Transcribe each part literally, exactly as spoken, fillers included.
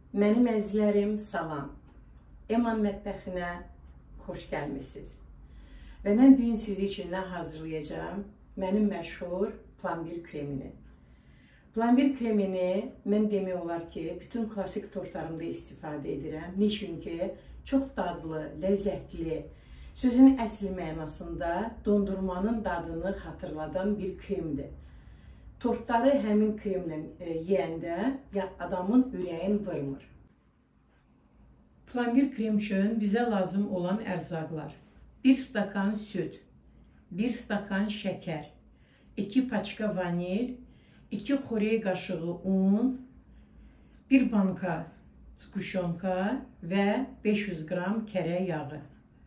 Mənim əzizlərim, salam. Eman mətbəxinə xoş gəlmisiniz. Və mən bugün sizi üçün nə hazırlayacağım? Mənim məşhur plambir kremini. Plambir kremini mən demək olar ki, bütün klasik tortlarımda istifadə edirəm. Niçin ki, çox dadlı, ləzzətli, sözün əsli mənasında dondurmanın dadını xatırladan bir kremdir. Tortları həmin kremlə e, yeyəndə ya adamın ürəyin vırmır. Plambir krem üçün bizə lazım olan ərzaqlar: bir stakan süt, bir stakan şəkər, iki paçka vanil, iki xörək qaşığı un, bir banka squşyonka və beş yüz qram kərə yağı.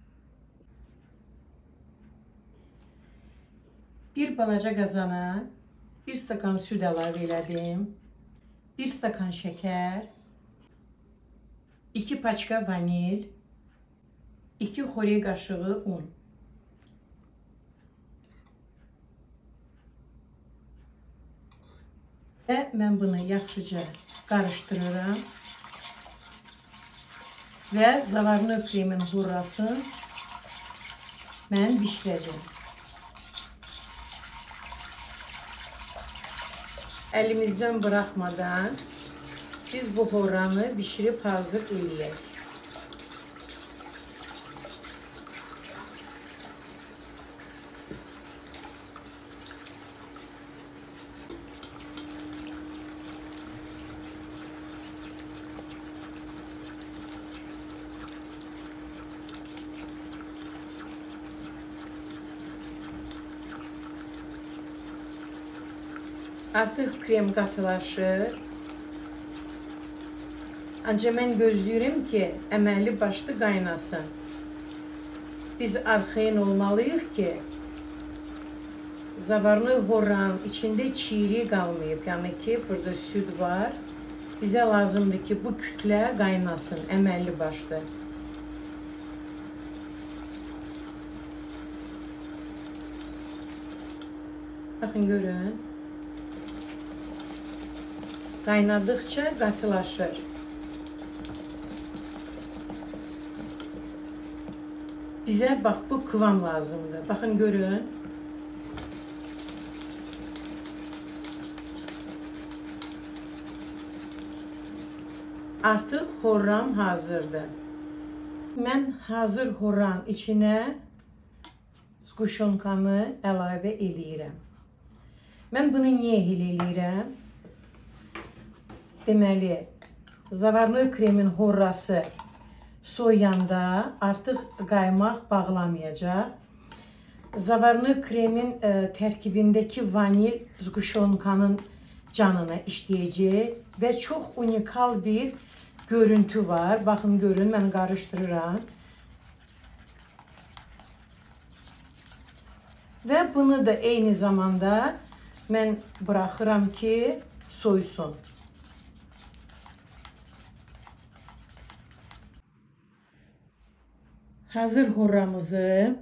Bir balaca qazana bir stakan süd əlavə elədim, bir stakan şəkər, iki paçka vanil, iki xörək qaşığı un. Və mən bunu yaxşıca qarışdırıram və zavarlı kremin hurrasını mən bişirəcəm. Əlimizdən bırakmadan biz bu horranı bişirib hazır eləyək. Artıq krem qatılaşır. Ancaq mən gözləyirəm ki, əməlli başlı qaynasın. Biz arxayın olmalıyıq ki, zavarlı horranın içində çiğri qalmayıb. Yəni ki, burada süd var. Bizə lazımdır ki, bu kütlə qaynasın əməlli başlı. Baxın, görün. Qaynadıqca qatılaşır. Bizə bax bu kıvam lazımdır. Baxın, görün. Artıq horram hazırdır. Mən hazır horranın içinə squşyonkamı əlavə eləyirəm. Mən bunu niyə eləyirəm? Deməli, zavarlı kremin horrası soyuyanda artıq qaymaq bağlamayacaq. Zavarlı kremin e, tərkibindəki vanil squşyonkanın canına işləyəcək və çox unikal bir görüntü var. Baxın, görün, mən qarışdırıram. Və bunu da eyni zamanda mən buraxıram ki, soysun. Hazır horramızı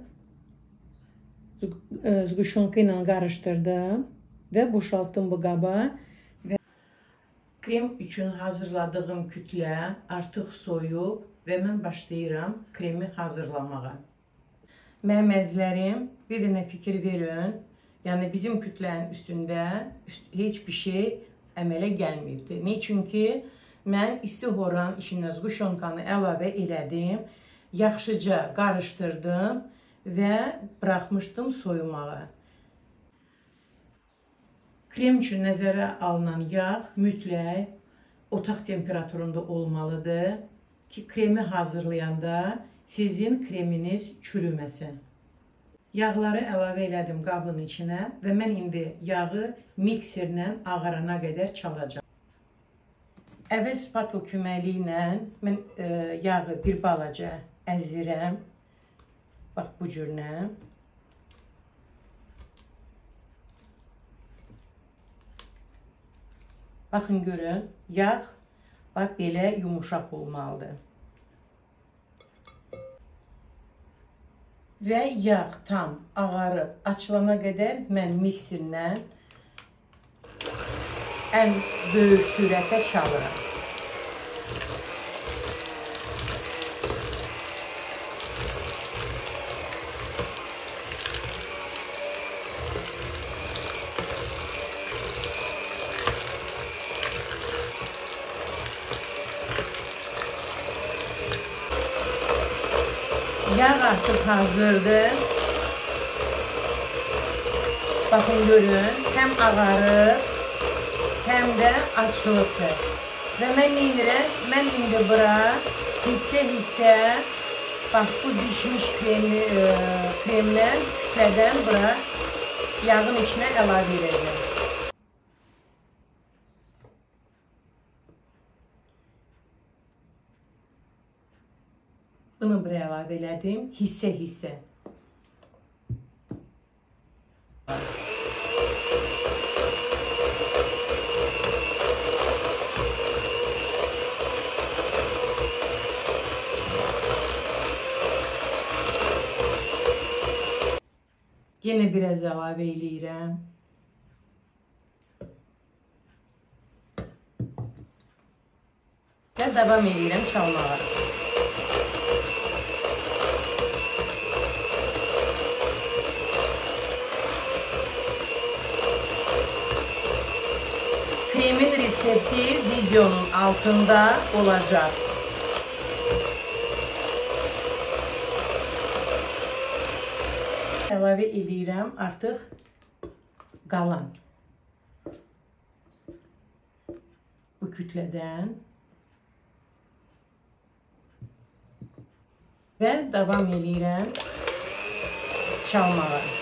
squşyonka ilə qarışdırdım və boşaltdım bu qaba. Və krem üçün hazırladığım kütlə artıq soyub və mən başlayıram kremi hazırlamağa. Mənim əzizlərim, bir dənə fikir verin. Yəni bizim kütlənin üstündə heç bir şey əmələ gəlməyibdir. Niçin ki, mən isti horranın içinə squşyonkanı əlavə elədim. Yaxşıca qarışdırdım və buraxmışdım soyumağa. Krem üçün nəzərə alınan yağ mütləq otaq temperaturunda olmalıdır ki, kremi hazırlayanda sizin kreminiz çürüməsin. Yağları əlavə elədim qabın içinə və mən indi yağı mikserlə ağarana qədər çalacağım. Əvvəl spatula köməyi ilə mən e, yağı bir balaca əzirəm. Bax, bu cürlə. Baxın, görün, yağ bax, belə yumuşaq olmalıdır. Və yağ tam ağarıb, açılana qədər mən mikserlə ən böyük sürətə çalıram. Yağ artık hazırdır. Bakın görün, hem ağarır, hem de açılıbdır. Ve mən neyirəm? Mən indi bura hissə-hissə, bax bu pişmiş kremi, e, kremdən, kütlədən bura yağın içine əlavə edəcəm. Bunu buraya əlavə elədim, hissə-hissə. Yine biraz əlavə eləyirəm. Və davam eləyirəm çalmağa. Kremin resepti videonun altında olacak. Əlavə eləyirəm artıq qalan bu kütlədən və davam eləyirəm çalmağa.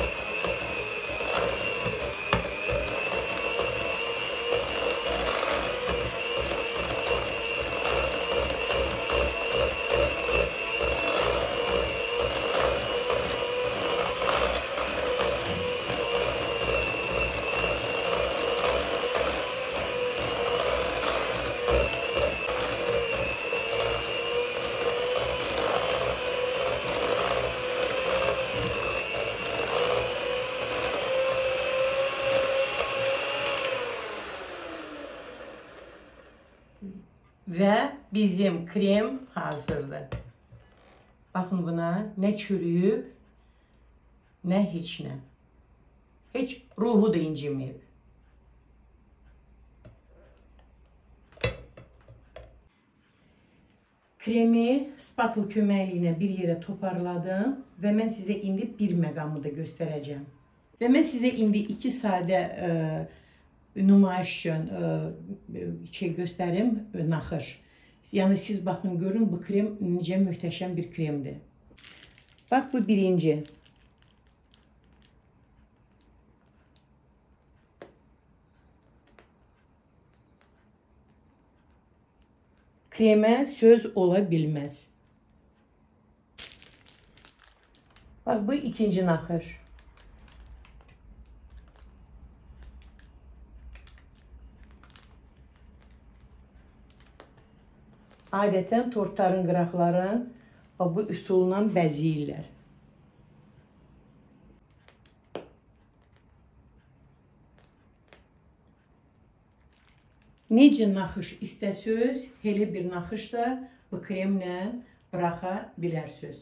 Ve bizim krem hazırdır. Bakın buna ne çürüyüb, ne hiç ne. Hiç ruhu da incimeyib. Kremi spatula köməkliğine bir yere toparladım ve mən sizə indi bir məqamı da göstereceğim. Ve mən sizə indi iki sadə e, nümayiş üçün e, şey gösterim, naxır. Yani siz bakın görün bu krem necə möhtəşəm bir kremdir. Bak bu birinci. Kreme söz ola bilmez. Bak bu ikinci naxır. Adətən tortların qıraqların bu üsulla bəzəyirlər. Necə naxış istəsəz, elə bir naxış da bu kremlə buraxa bilərsiniz.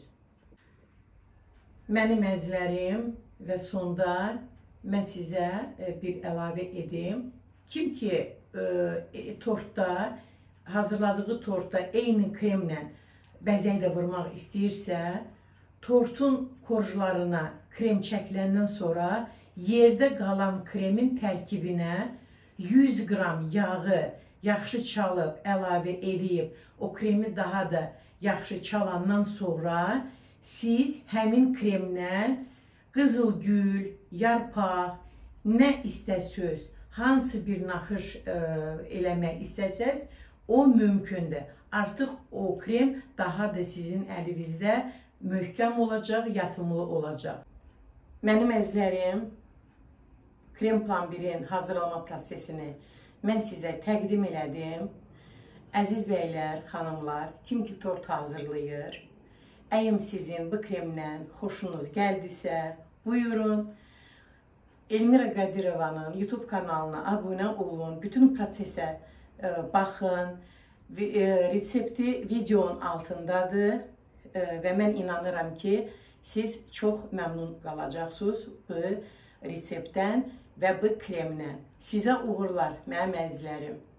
Mənim əzlərim və sonda mən sizə bir əlavə edim. Kim ki e, tortda, hazırladığı tortda eyni kremlə bəzək də vurmaq istəyirsə, tortun korjlarına krem çəkiləndən sonra yerdə qalan kremin tərkibinə yüz qram yağı yaxşı çalıb, əlavə eləyib, o kremi daha da yaxşı çalandan sonra siz həmin kremlə qızılgül, yarpaq, nə istəsəz, hansı bir naxış e, eləmək istəsəz, o mümkündür. Artıq o krem daha da sizin əlinizdə möhkəm olacaq, yatımlı olacaq. Mənim əzizlərim, krem plambirin hazırlama prosesini mən sizə təqdim elədim. Əziz bəylər, xanımlar, kim ki tort hazırlayır, əyim sizin bu kremlə xoşunuz gəldisə, buyurun. Elmira Qadirovanın YouTube kanalına abunə olun, bütün prosesə baxın. Resepti videonun altındadır və mən inanıram ki, siz çox məmnun qalacaqsınız bu reseptdən və bu kremdən. Sizə uğurlar, mənim əzizlərim.